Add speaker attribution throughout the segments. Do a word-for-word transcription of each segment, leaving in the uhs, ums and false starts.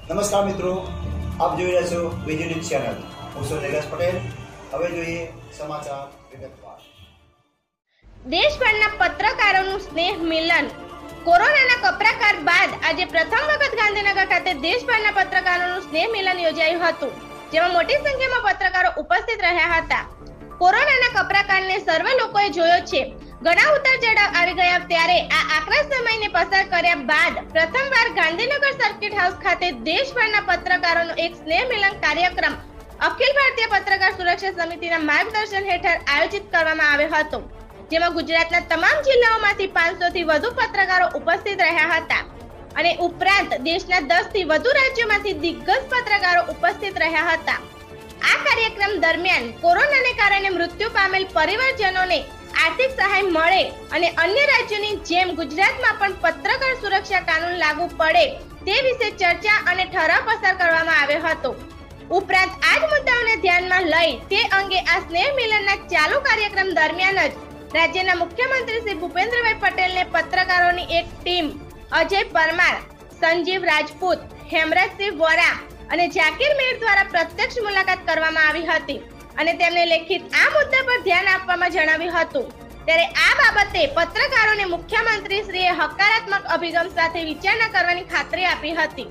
Speaker 1: નમસ્કાર મિત્રો, આપ જોઈ રહ્યા છો બીજી ન્યૂઝ ચેનલ. હું છું નિલેશ પટેલ. હવે જોઈએ સમાચાર વિગતવાર.
Speaker 2: દેશભરના પત્રકારોનું સ્નેહ મિલન. કોરોનાના કપરાકાર બાદ આજે પ્રથમ વખત ગાંધીનગર ખાતે દેશભરના પત્રકારોનું સ્નેહ મિલન યોજાયું હતું, જેમાં મોટી સંખ્યામાં પત્રકારો ઉપસ્થિત રહ્યા હતા. કોરોનાના કપરાકારને સર્વ લોકોએ જોયો છે. ઘણા ઉતાર ચઢાવ આવી ગયા, ત્યારે આ આકરા સમયને પસાર કર્યા બાદ પ્રથમવાર ગાંધીનગર સર્કિટ હાઉસ ખાતે દેશભરના પત્રકારોનો એક સ્નેહ મિલન કાર્યક્રમ અખિલ ભારતીય પત્રકાર સુરક્ષા સમિતિના માર્ગદર્શન હેઠળ આયોજિત કરવામાં આવ્યો હતો, જેમાં ગુજરાતના તમામ જિલ્લાઓમાંથી પાંચસો થી વધુ પત્રકારો ઉપસ્થિત રહ્યા હતા અને ઉપરાંત દેશના દસ થી વધુ રાજ્યોમાંથી દિગ્ગજ પત્રકારો ઉપસ્થિત રહ્યા હતા. આ કાર્યક્રમ દરમિયાન કોરોનાને કારણે મૃત્યુ પામેલ પરિવારજનોને આર્થિક સહાય મળે અને અન્ય રાજ્યોની જેમ ગુજરાતમાં પણ પત્રકાર સુરક્ષા કાનૂન લાગુ પડે તે વિશે ચર્ચા અને ઠરાવ પસાર કરવામાં આવ્યો હતો. ઉપરાંત આ જ મુદ્દાઓને ધ્યાનમાં લઈ તે અંગે આ સ્નેહ મિલનના ચાલુ કાર્યક્રમ દરમિયાન જ રાજ્યના મુખ્યમંત્રી શ્રી ભૂપેન્દ્રભાઈ પટેલને પત્રકારોની એક ટીમ અજય પરમાર, સંજીવ રાજપૂત, હેમરાજસિંહ વોરા અને ઝાકીર મીર દ્વારા પ્રત્યક્ષ મુલાકાત કરવામાં આવી હતી અને તેમને લેખિત આ મુદ્દા પર ધ્યાન આપવામાં જણાવ્યું હતું. ત્યારે આ બાબતે પત્રકારોને મુખ્યમંત્રી શ્રીએ હકારાત્મક અભિગમ સાથે વિચારણા કરવાની ખાતરી આપી હતી.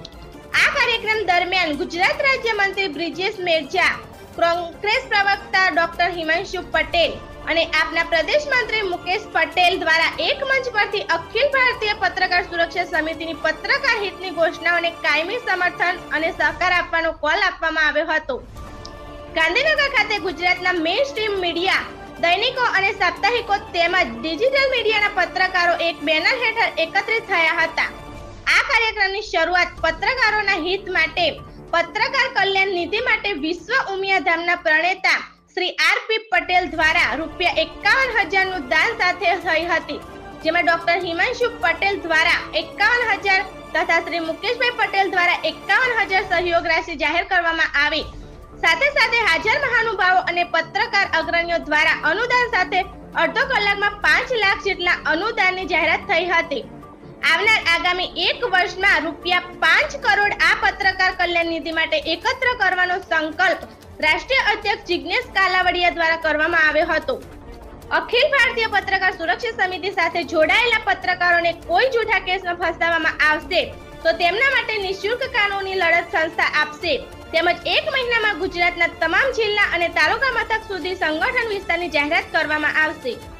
Speaker 2: આ કાર્યક્રમ દરમિયાન ગુજરાત રાજ્ય મંત્રી બ્રિજેશ મેરજા, કોંગ્રેસ પ્રવક્તા ડોક્ટર હિમાંશુ પટેલ અને આપના પ્રદેશ મંત્રી મુકેશ પટેલ દ્વારા એક મંચ પરથી અખિલ ભારતીય પત્રકાર સુરક્ષા સમિતિની પત્રકાર હિતની ઘોષણાઓને કાયમી સમર્થન અને સહકાર આપવાનો કોલ આપવામાં આવ્યો હતો. ગાંધીનગર ખાતે ગુજરાતના મેઇન સ્ટ્રીમ મીડિયા, દૈનિકો અને સાપ્તાહિકો તેમજ ડિજિટલ મીડિયાના પત્રકારો એક બેનર હેઠળ એકત્રિત થયા હતા. આ કાર્યક્રમની શરૂઆત પત્રકારોના હિત માટે પત્રકાર કલ્યાણ નિધિ માટે વિશ્વ ઉમિયાધામના પ્રણેતા શ્રી આર પી પટેલ દ્વારા રૂપિયા એકાવન હજાર નું દાન સાથે થઈ હતી, જેમાં ડોક્ટર હિમાંશુ પટેલ દ્વારા એકાવન હજાર તથા શ્રી મુકેશભાઈ પટેલ દ્વારા એકાવન હજાર સહયોગ રાશિ જાહેર કરવામાં આવી. સાથે સાથે હાજર મહાનુભાવો અને પત્રકાર અગ્રણીઓ દ્વારા અનુદાન સાથે અડધો કલાકમાં પાંચ લાખ જેટલા અનુદાનની જાહેરાત થઈ હતી. આવનાર આગામી એક વર્ષમાં રૂપિયા પાંચ કરોડ આ પત્રકાર કલ્યાણ નિધિ માટે એકત્ર કરવાનો સંકલ્પ રાષ્ટ્રીય અધ્યક્ષ જિગ્નેશ કાલાવડિયા દ્વારા કરવામાં આવ્યો હતો. અખિલ ભારતીય પત્રકાર સુરક્ષા સમિતિ સાથે જોડાયેલા પત્રકારોને કોઈ જૂઠા કેસમાં ફસાવવામાં આવશે તો તેમના માટે નિઃશુલ્ક કાનૂની લડત સંસ્થા આપશે, તેમજ એક મહિનામાં ગુજરાતના તમામ જિલ્લા અને તાલુકા મથક સુધી સંગઠન વિસ્તારની જાહેરાત કરવામાં આવશે.